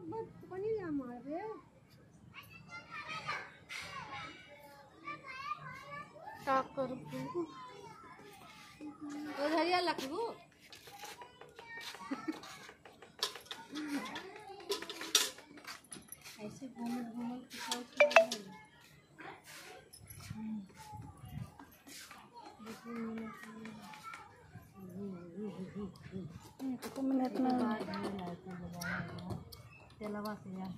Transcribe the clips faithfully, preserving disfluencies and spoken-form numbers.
क्या करूँ उधरिया लखबू ऐसे घूमल घूमल तो मैंने इतना तेलवा से यार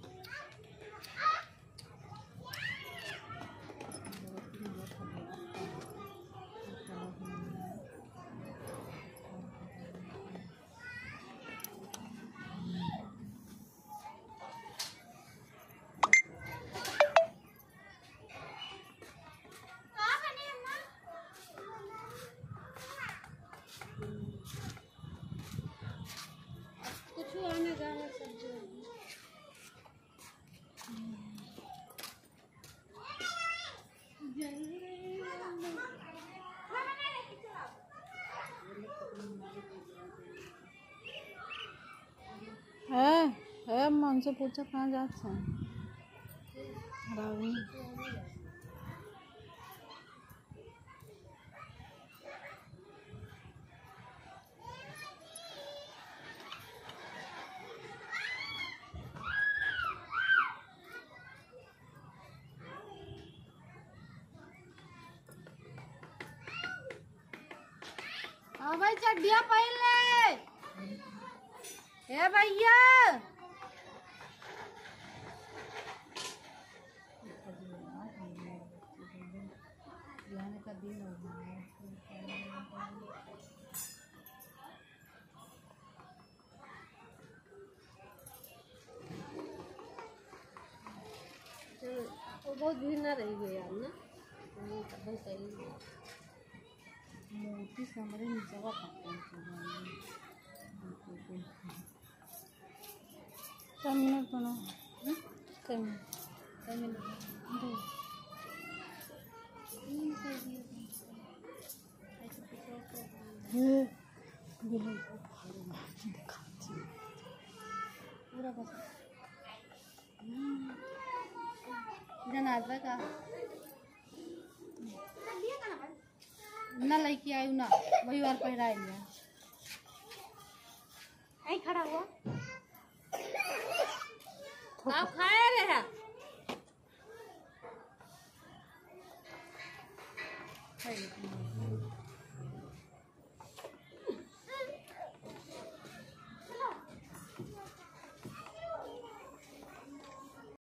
आने जा है सब्जी है है मन से पूछा कहाँ जाते हैं रावणी हाँ भाई चड्डिया पहले ए भैया वो बहुत भीड़ ना रही है यार ना मोती से हमारे जगह कम मिनट बना कम कई मिनट पूरा बस जनाजा का ना लड़की आई ना वही बार पहराए खड़ा हुआ आप खाए